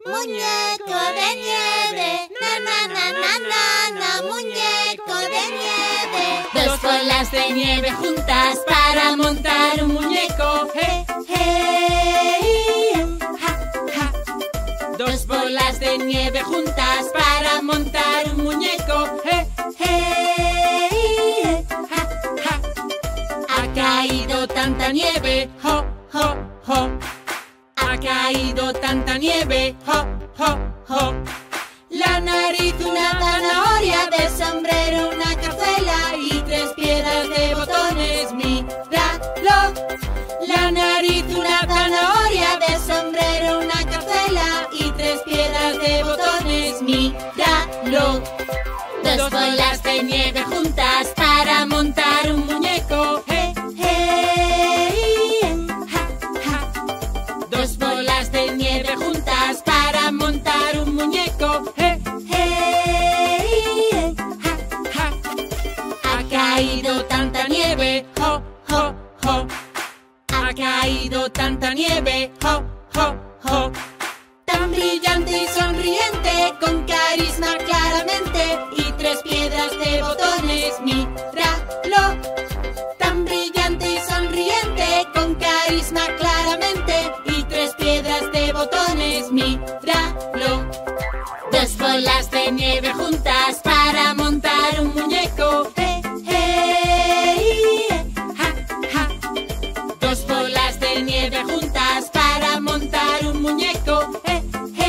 Muñeco de nieve, na na na na na na, muñeco de nieve. Dos bolas de nieve juntas para montar un muñeco. Hey, hey, ja, ja. Dos bolas de nieve juntas para montar un muñeco. Hey, hey, ja, ja. Ha caído tanta nieve, ho, ho, ho. Ha caído tanta nieve, ho, ho, ho. La nariz una zanahoria, de sombrero una cazuela y tres piedras de botones, míralo. La nariz una zanahoria, de sombrero una cazuela y tres piedras de botones, míralo. Dos bolas de nieve juntas para montar un muñeco. Hey, hey, ja, ja. Dos bolas de nieve juntas para montar un muñeco. Hey, hey, ja, ja. Ha caído tanta nieve, ho, ho, ho. Ha caído tanta nieve, ho, ho, ho. Tan brillante y sonriente, con carisma claramente y tres piedras de botones, míralo. Tan brillante y sonriente, con carisma claramente y tres piedras de botones, míralo. Dos bolas de nieve juntas para montar un muñeco. Hey, hey, ja, ja. Dos bolas de nieve juntas para montar un muñeco. Hey,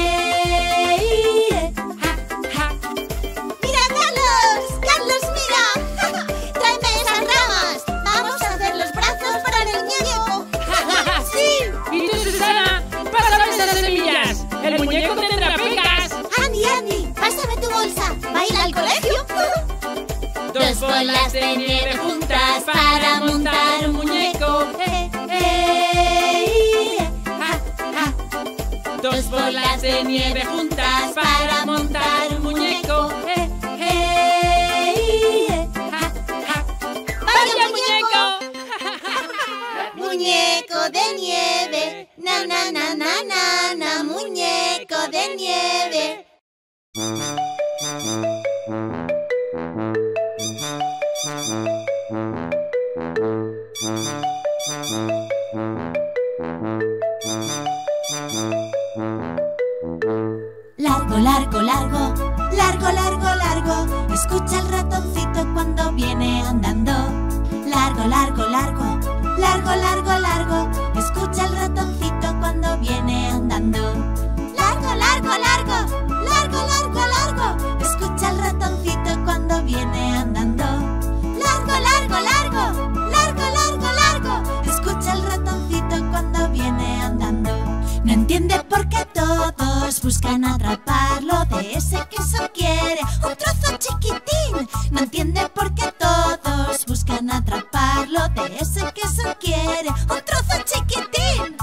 hey, ja, ja. ¡Mira, Carlos! ¡Carlos, mira! ¡Tráeme esas ramas! ¡Vamos a hacer los brazos para el muñeco! ¡Sí! ¿Y tú, Susana? ¡Pásame esas semillas! ¡El muñeco tendrá pecas! Andy, Andy, pásame tu bolsa. ¿Va a ir al colegio? Dos bolas de nieve juntas para montar un muñeco. Hey, hey, ja, ja. Dos bolas de nieve juntas para montar un muñeco. Hey, hey, ja, ja. ¡Vaya muñeco! Muñeco de nieve, na na na na na na, muñeco de nieve. Largo, largo, largo, largo, largo, largo. Escucha el ratoncito cuando viene andando. Largo, largo, largo, largo, largo, largo. Escucha el ratoncito cuando viene andando. Largo, largo, largo, largo, largo, largo. Escucha el ratoncito cuando viene andando. Largo, largo, largo, largo, largo, largo. Escucha el ratoncito cuando viene andando. No entiende por qué todos buscan atraparlo. De ese queso quiere un trozo chiquitín. No entiende por qué todos buscan atraparlo. De ese queso quiere un trozo chiquitín.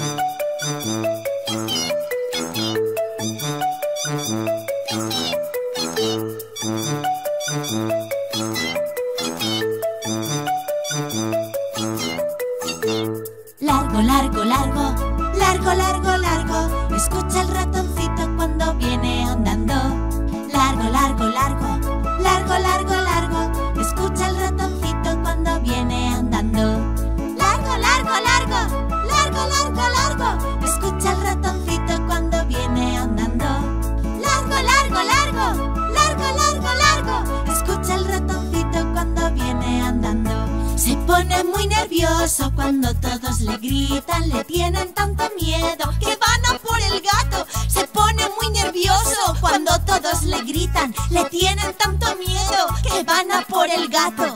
Largo, largo, largo, largo, largo, largo. Escucha el ratoncito cuando viene andando. Largo, largo, largo, largo, largo, largo. Escucha el ratoncito cuando viene andando. Largo, largo, largo, largo, largo, largo. Escucha el ratoncito cuando viene andando. Largo, largo, largo, largo, largo, largo. Escucha el ratoncito cuando viene andando. Se pone muy nervioso cuando todos le gritan, le tienen tanto miedo que van a por el gato. Se pone muy nervioso cuando todos le gritan, le tienen tanto miedo que van a por el gato.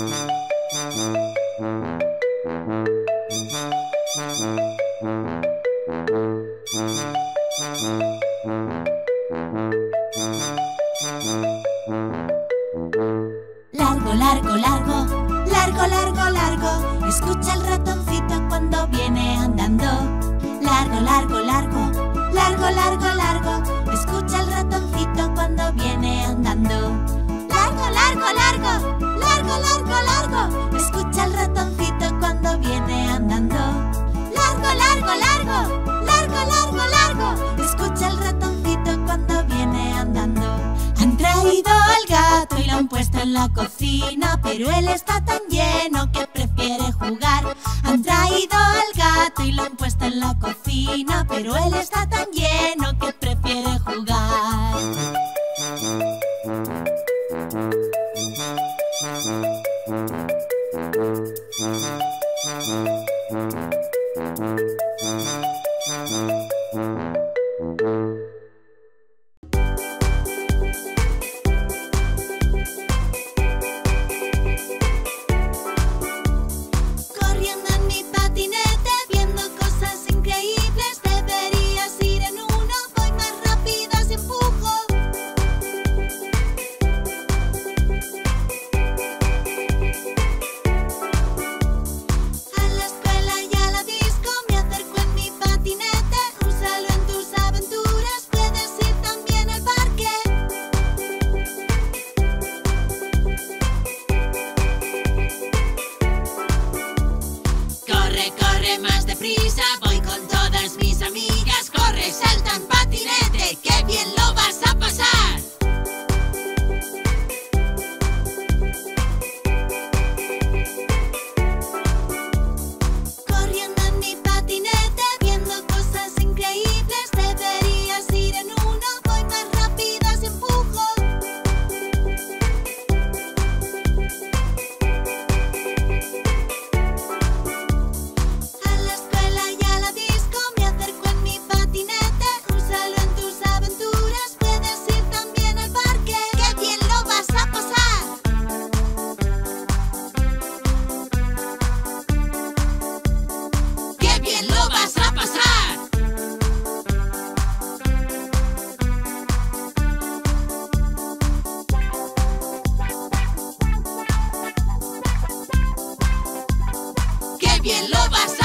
Largo, largo, largo, largo, largo, largo. Escucha el ratoncito cuando viene andando. Largo, largo, largo, largo, largo, largo. Escucha el ratoncito cuando viene andando. Largo, largo, largo, largo, largo, largo. Escucha el ratoncito cuando viene andando. Largo, largo, largo, largo, largo, largo. Escucha el ratoncito la cocina, pero él está tan lleno que prefiere jugar. Han traído al gato y lo han puesto en la cocina, pero él está tan lleno que prefiere jugar. Corriendo en mi patinete, viendo cosas increíbles. Deberías ir en uno, voy más rápida si empujo. A la escuela y a la disco me acerco en mi patinete. Úsalo en tus aventuras, puedes ir también al parque. Corre, corre más deprisa, voy con todas mis amigas. Corre, salta en patinete, ¡qué bien lo vas a pasar! Corriendo en mi patinete, viendo cosas increíbles. Deberías ir en uno, voy más rápida si empujo. A la escuela y a la disco me acerco en mi patinete. Úsalo en tus aventuras, puedes ir también al parque. ¡Qué bien lo vas a pasar! ¡Qué bien lo vas a pasar! ¡Qué bien lo vas a